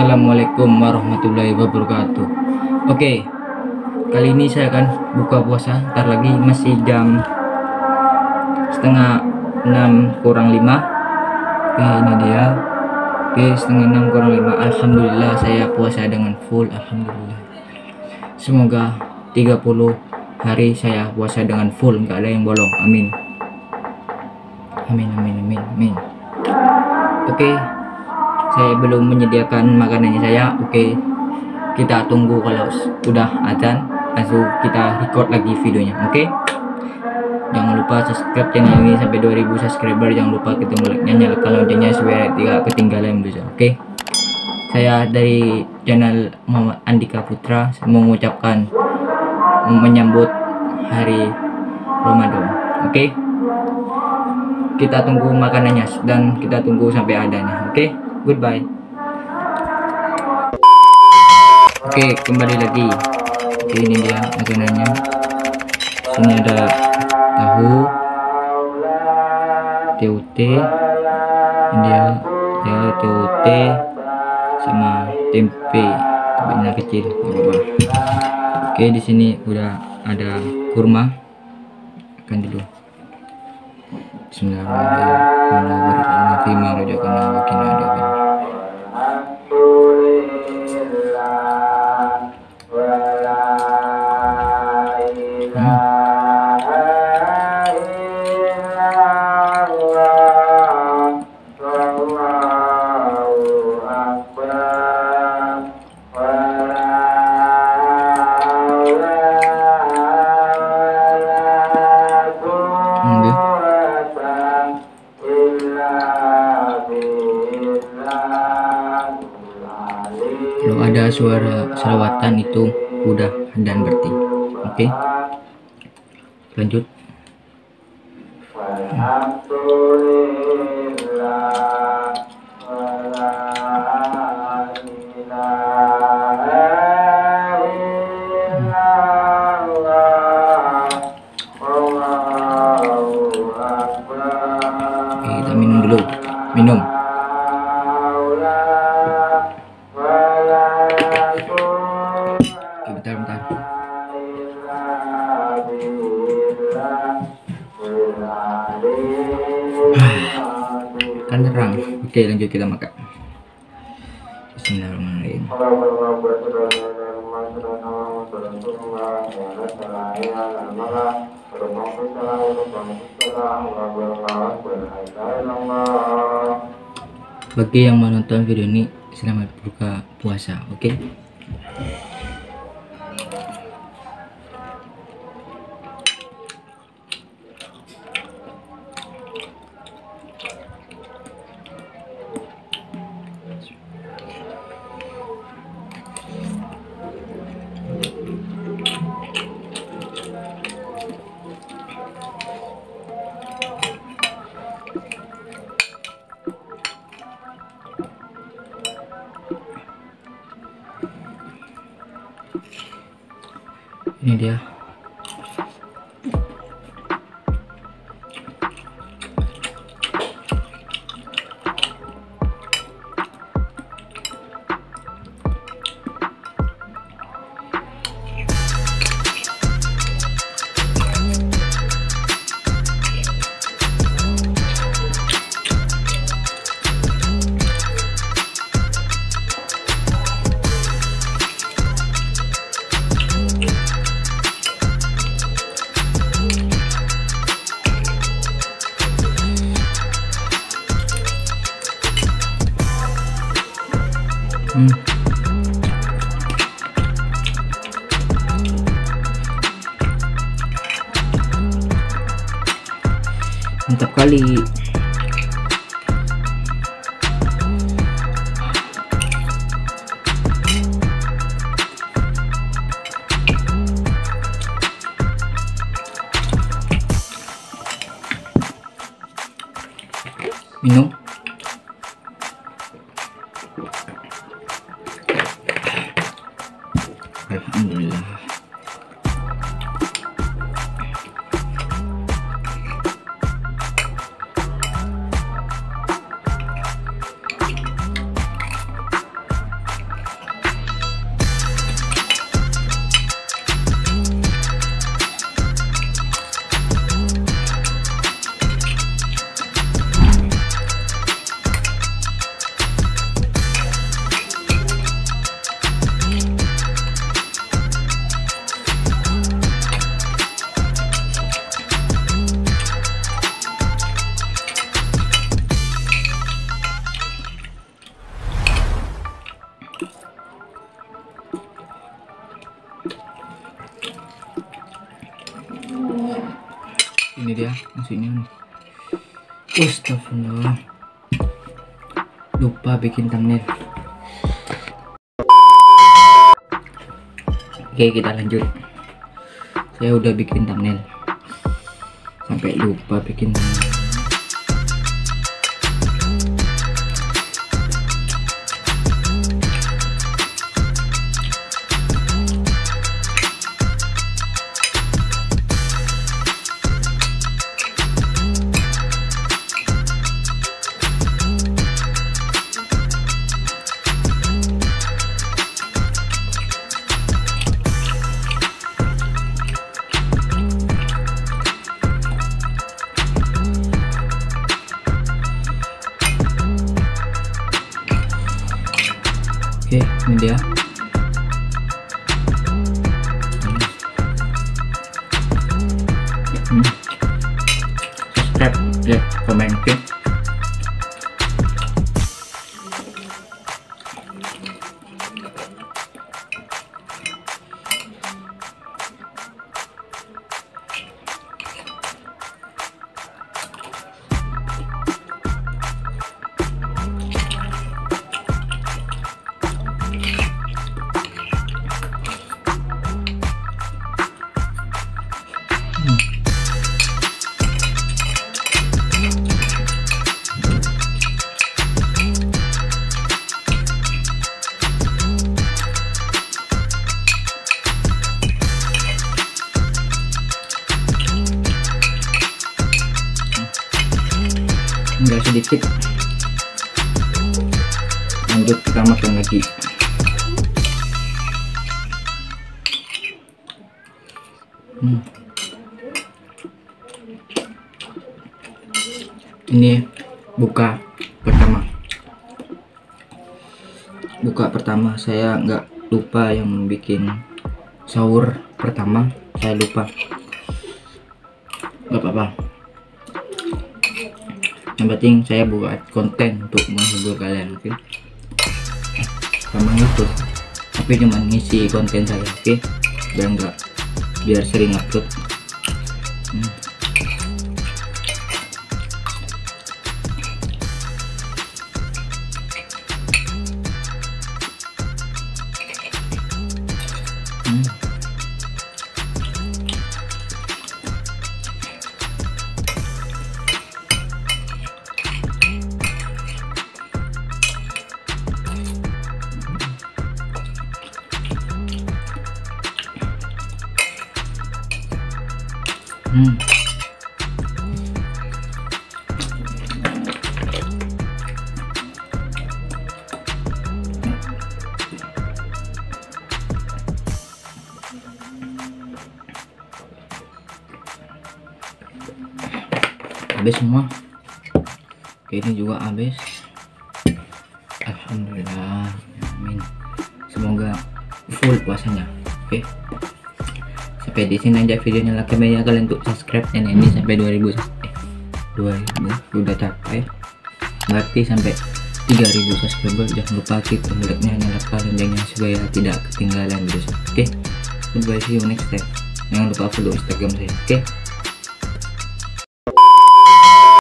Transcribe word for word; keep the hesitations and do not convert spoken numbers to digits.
Assalamualaikum warahmatullahi wabarakatuh. Oke, kali ini saya akan buka puasa. Ntar lagi masih jam setengah enam kurang lima. Oke, ini dia. Oke, setengah enam kurang lima. Alhamdulillah saya puasa dengan full. Alhamdulillah. Semoga tiga puluh hari saya puasa dengan full, nggak ada yang bolong. Amin. Amin amin amin amin. Oke, saya belum menyediakan makanannya saya. Oke, kita tunggu kalau udah azan, langsung kita record lagi videonya. Oke, jangan lupa subscribe channel ini sampai dua ribu subscriber. Jangan lupa kita like-nya, nyalakan loncengnya supaya tidak ketinggalan video. Oke, saya dari channel Muhammad Andika Putra mengucapkan menyambut hari Ramadan. Oke, kita tunggu makanannya dan kita tunggu sampai adanya. Oke, goodbye. Oke, kembali lagi. Oke, ini dia makanannya. Sini ada tahu, T U T, ini dia ya T U T sama tempe, tempenya kecil. Oke, di sini udah ada kurma. Makan dulu. Kalau ada suara selawatan itu udah dan berarti. Oke, lanjut. Oke, kita minum dulu. Minum. Kan terang. Oke, lanjut kita makan. Bismillahirrahmanirrahim. Bagi yang menonton video ini, selamat berbuka puasa. Oke. Ini dia. Hmm. Mantap kali. Minum. Alhamdulillah. Ini dia maksudnya. Astagfirullah, lupa bikin thumbnail. Oke, kita lanjut. Saya udah bikin thumbnail sampai lupa bikin thumbnail. Oke, ini dia. Hmm. Subscribe, like, comment, oke. Enggak sedikit. Lanjut, kita makan lagi. Hmm. Ini buka pertama. Buka pertama saya nggak lupa yang bikin sahur pertama, saya lupa. Gak apa-apa. Yang penting saya buat konten untuk menghibur kalian, oke? Okay? Sama itu, tapi cuma ngisi konten saya, oke? Okay? Biar enggak, biar sering upload. Hmm. Hmm. Hmm. Habis semua. Oke, ini juga habis. Alhamdulillah, amin. Semoga full puasanya. Oke. Sampai di sini aja videonya, like ya kalian untuk subscribe dan ini sampai dua ribu eh dua ribu udah capai, berarti sampai tiga ribu subscriber. Jangan lupa klik tombolnya, nyalakan loncengnya supaya tidak ketinggalan video. Oke, goodbye, see you next time. Jangan lupa follow Instagram saya. Oke.